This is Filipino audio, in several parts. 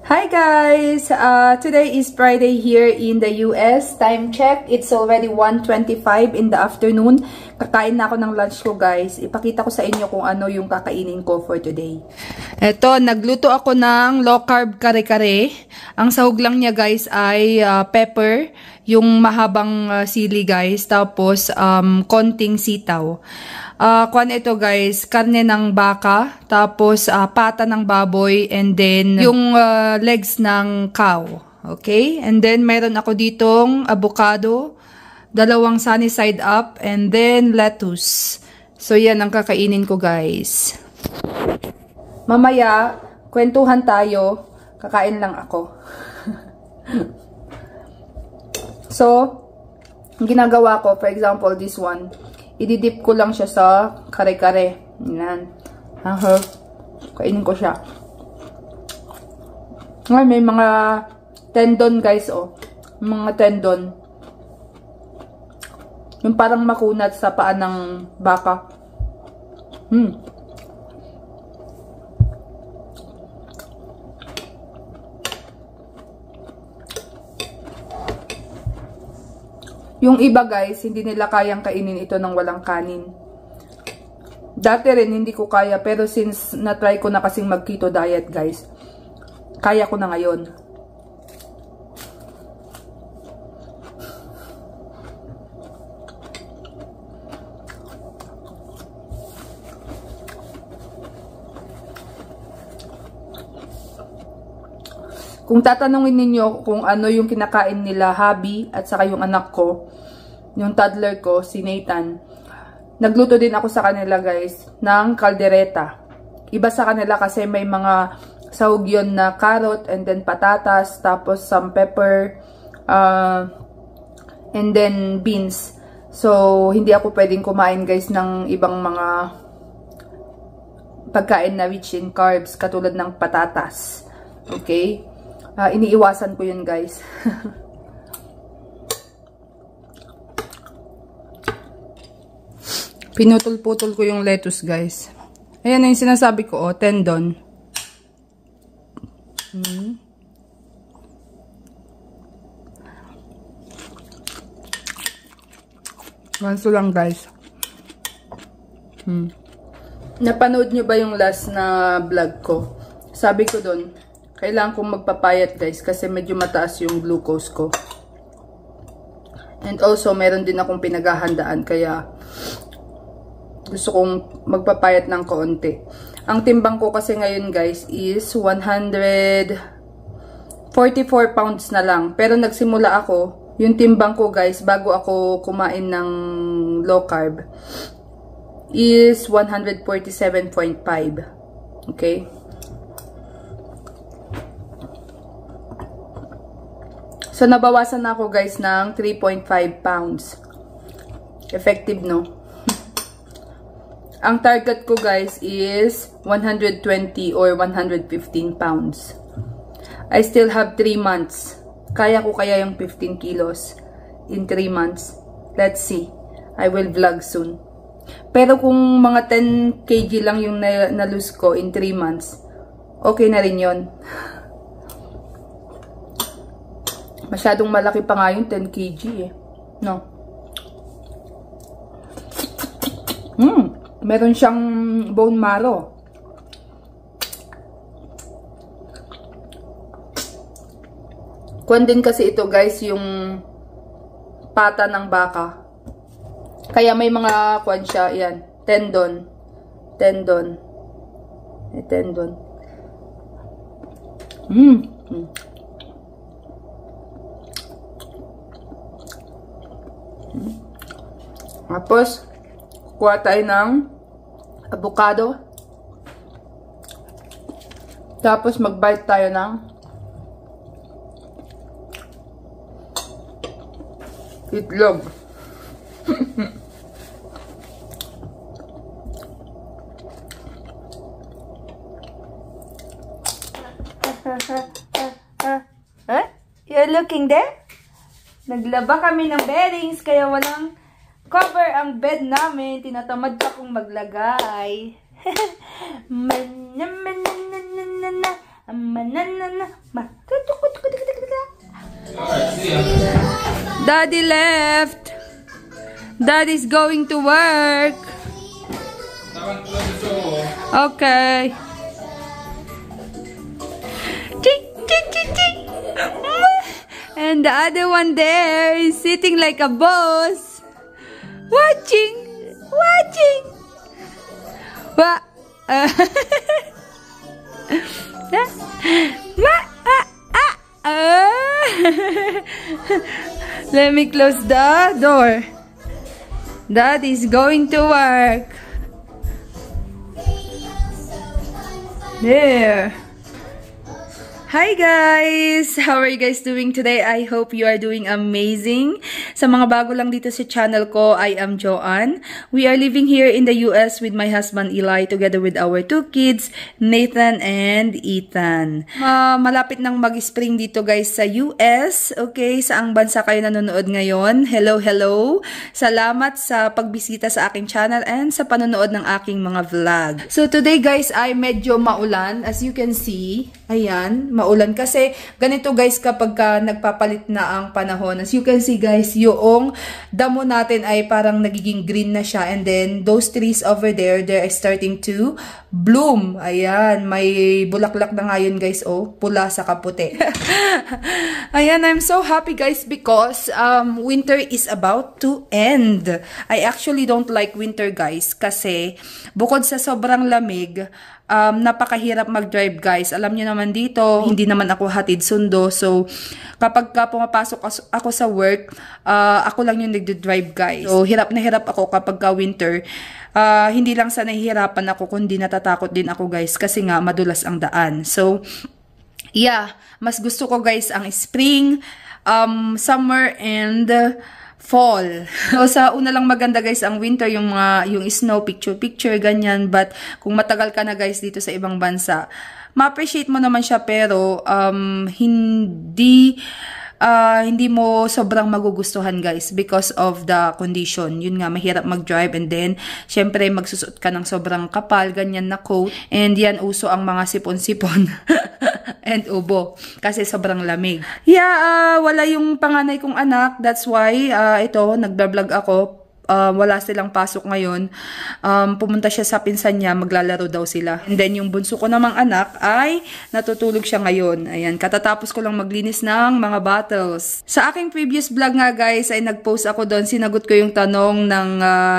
Hi guys! Today is Friday here in the US. Time check, it's already 1:25 in the afternoon. Kakain na ako ng lunch ko guys. Ipakita ko sa inyo kung ano yung kakainin ko for today. Eto, nagluto ako ng low carb kare-kare. Ang sahog lang niya guys ay pepper, yung mahabang sili guys, tapos konting sitaw. Kuan ito guys, karne ng baka, tapos pata ng baboy, and then yung legs ng cow. Okay? And then meron ako ditong avocado, dalawang sunny side up, and then lettuce. So yan ang kakainin ko guys. Mamaya, kwentuhan tayo. Kakain lang ako. So, ginagawa ko, for example, this one. Ididip ko lang siya sa kare-kare. Yan. Kainin ko siya. Ngayon, may mga tendon guys, oh. Mga tendon. Yung parang makunat sa paa ng baka. Yung iba guys, hindi nila kayang kainin ito ng walang kanin. Dati rin hindi ko kaya, pero since na-try ko na kasing mag-keto diet guys, kaya ko na ngayon. Kung tatanungin ninyo kung ano yung kinakain nila, hubby, at saka yung anak ko, yung toddler ko, si Nathan, nagluto din ako sa kanila guys, ng kaldereta. Iba sa kanila kasi may mga sahog yun na carrot, and then patatas, tapos some pepper, and then beans. So, hindi ako pwedeng kumain guys ng ibang mga pagkain na rich in carbs, katulad ng patatas. Okay? Iniiwasan ko yun guys. Pinutol-putol ko yung lettuce guys. Ayan na yung sinasabi ko, oh, tendon. Ganso lang guys. Napanood nyo ba yung last na vlog ko? Sabi ko doon, kailangan kong magpapayat guys kasi medyo mataas yung glucose ko. And also, meron din akong pinaghahandaan kaya gusto kong magpapayat ng kaunti. Ang timbang ko kasi ngayon guys is 144 pounds na lang. Pero nagsimula ako, yung timbang ko guys bago ako kumain ng low carb is 147.5. Okay? So, nabawasan na ako guys ng 3.5 pounds. Effective, no? Ang target ko guys is 120 or 115 pounds. I still have 3 months. Kaya ko kaya yung 15 kilos in 3 months. Let's see. I will vlog soon. Pero kung mga 10 kg lang yung na-lose ko in 3 months, okay na rin yun. Masyadong malaki pa nga yung 10 kg eh. No? Meron siyang bone marrow. Kuwan din kasi ito guys, yung pata ng baka. Kaya may mga kuwan siya, yan. Tendon. Tendon. Tendon. Tapos, kuha tayo ng avocado. Tapos, mag-bite tayo ng itlog. You're looking there? Naglaba kami ng beddings, kaya walang cover ang bed namin. Tinatamad pa kong maglagay. Daddy left. Daddy's going to work. Okay. And the other one there is sitting like a boss. Watching. Let me close the door. Daddy's going to work. There. Hi guys! How are you guys doing today? I hope you are doing amazing. Sa mga bago lang dito sa channel ko, I am Joanne. We are living here in the US with my husband Eli together with our 2 kids, Nathan and Ethan. Malapit nang mag-spring dito guys sa US. Okay, saang bansa kayo nanonood ngayon? Hello! Salamat sa pagbisita sa aking channel and sa panonood ng aking mga vlog. So today guys ay medyo maulan. As you can see, ayan, maulan kasi ganito guys kapag nagpapalit na ang panahon. As you can see guys, yung damo natin ay parang nagiging green na siya, and then those trees over there, they are starting to bloom. Ayan, may bulaklak na ngayon guys, oh, pula sa kaputi. Ayan, I'm so happy guys because winter is about to end. I actually don't like winter guys kasi bukod sa sobrang lamig, napakahirap mag-drive guys. Alam niyo naman dito, hindi naman ako hatid sundo. So, kapag pumapasok ako sa work, ako lang yung nagdo-drive guys. So, hirap na hirap ako kapag winter. Hindi lang sa nahihirapan ako, kundi natatakot din ako guys kasi nga madulas ang daan. So, yeah, mas gusto ko guys ang spring, summer, and fall. So, sa una lang maganda guys ang winter, yung snow, picture ganyan. But kung matagal ka na guys dito sa ibang bansa, ma-appreciate mo naman siya, pero hindi mo sobrang magugustuhan guys because of the condition. Yun nga, mahirap mag-drive, and then syempre magsusuot ka ng sobrang kapal, ganyan na coat, and yan uso ang mga sipon-sipon and ubo kasi sobrang lamig. Yeah, wala yung panganay kong anak, that's why ito, nagbablog ako. Wala silang pasok ngayon. Pumunta siya sa pinsan niya, maglalaro daw sila. And then yung bunso ko namang anak ay natutulog siya ngayon. Ayan, katatapos ko lang maglinis ng mga bottles. Sa aking previous vlog nga guys ay nagpost ako doon, sinagot ko yung tanong ng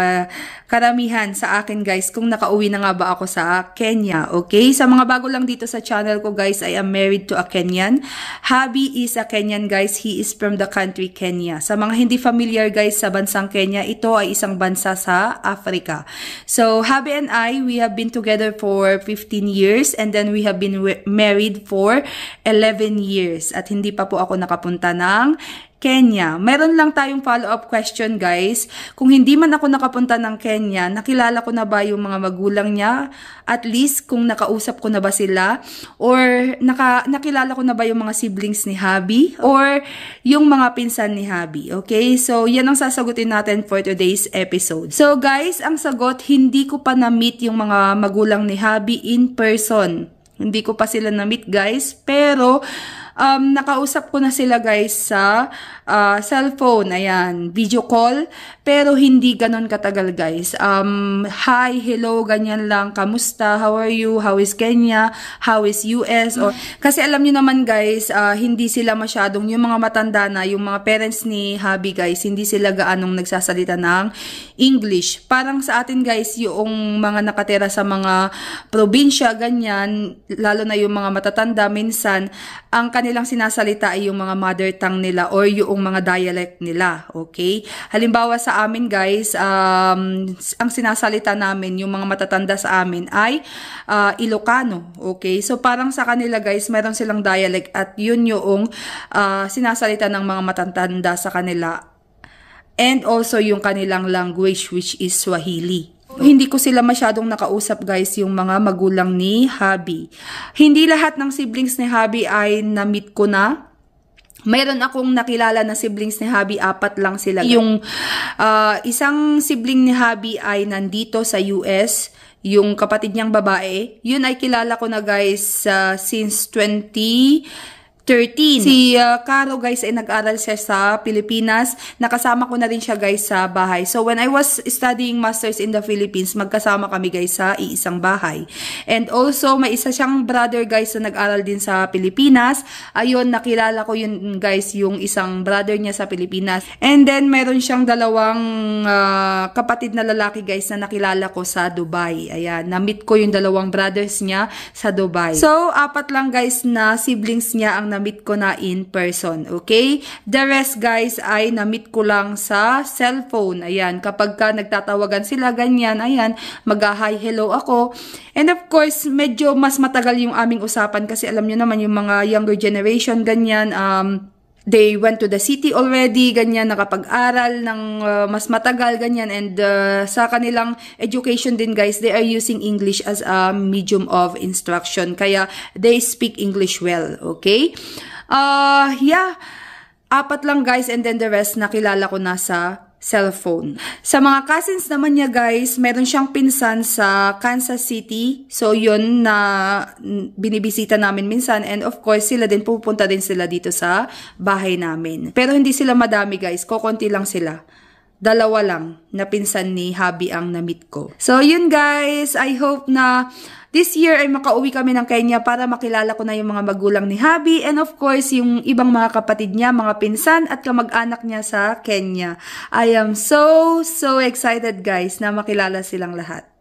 karamihan sa akin guys kung nakauwi na nga ba ako sa Kenya. Okay, sa mga bago lang dito sa channel ko guys, I am married to a Kenyan. Hubby is a Kenyan guys. He is from the country Kenya. Sa mga hindi familiar guys sa bansang Kenya, ito ay isang bansa sa Africa. So, hubby and I, we have been together for 15 years, and then we have been married for 11 years. At hindi pa po ako nakapunta ng Kenya. Meron lang tayong follow-up question guys. Kung hindi man ako nakapunta ng Kenya, nakilala ko na ba yung mga magulang niya? At least kung nakausap ko na ba sila? Or nakilala ko na ba yung mga siblings ni hubby? Or yung mga pinsan ni hubby? Okay? So, yan ang sasagutin natin for today's episode. So guys, ang sagot, hindi ko pa na-meet yung mga magulang ni hubby in person. Hindi ko pa sila na-meet guys, pero nakausap ko na sila guys sa cellphone, ayan, video call, pero hindi ganon katagal guys. Hi, hello, ganyan lang, kamusta, how are you, how is Kenya, how is US, or, kasi alam niyo naman guys, hindi sila masyadong, yung mga matanda na, yung mga parents ni hubby guys, hindi sila gaanong nagsasalita ng English. Parang sa atin guys, yung mga nakatira sa mga probinsya, ganyan, lalo na yung mga matatanda, minsan, ang kanilang sinasalita ay yung mga mother tongue nila or yung mga dialect nila, okay? Halimbawa sa amin guys, ang sinasalita namin, yung mga matatanda sa amin ay Ilocano, okay? So parang sa kanila guys, meron silang dialect at yun yung sinasalita ng mga matatanda sa kanila. And also yung kanilang language which is Swahili. Hindi ko sila masyadong nakausap guys, yung mga magulang ni hubby. Hindi lahat ng siblings ni hubby ay na-meet ko na. mayroon akong nakilala na siblings ni Habi, 4 lang sila. Yung isang sibling ni Habi ay nandito sa US, yung kapatid niyang babae, yun ay kilala ko na guys since 2013. Si Caro guys ay nag-aral siya sa Pilipinas. Nakasama ko na rin siya guys sa bahay. So when I was studying masters in the Philippines, magkasama kami guys sa iisang bahay. And also may isa siyang brother guys na nag-aral din sa Pilipinas. Ayun, nakilala ko yun guys, yung isang brother niya sa Pilipinas. And then meron siyang dalawang kapatid na lalaki guys na nakilala ko sa Dubai. Ayan, na-meet ko yung dalawang brothers niya sa Dubai. So 4 lang guys na siblings niya ang na-meet ko na in person, okay? The rest, guys, ay na-meet ko lang sa cellphone. Ayan, kapag ka nagtatawagan sila, ganyan, ayan, mag-hi, hello ako. And of course, medyo mas matagal yung aming usapan kasi alam nyo naman yung mga younger generation, ganyan, they went to the city already, ganyan, nakapag-aral ng mas matagal, ganyan, and sa kanilang education din, guys, they are using English as a medium of instruction, kaya they speak English well, okay? Yeah, 4 lang, guys, and then the rest, nakilala ko na sa cellphone. Sa mga cousins naman niya guys, meron siyang pinsan sa Kansas City. So yun na binibisita namin minsan, and of course sila din, pupunta din sila dito sa bahay namin. Pero hindi sila madami guys, kokonti lang sila. 2 lang na pinsan ni Habi ang na-meet ko. So yun guys, I hope na this year ay makauwi kami ng Kenya para makilala ko na yung mga magulang ni Habi, and of course yung ibang mga kapatid niya, mga pinsan at kamag-anak niya sa Kenya. I am so excited guys na makilala silang lahat.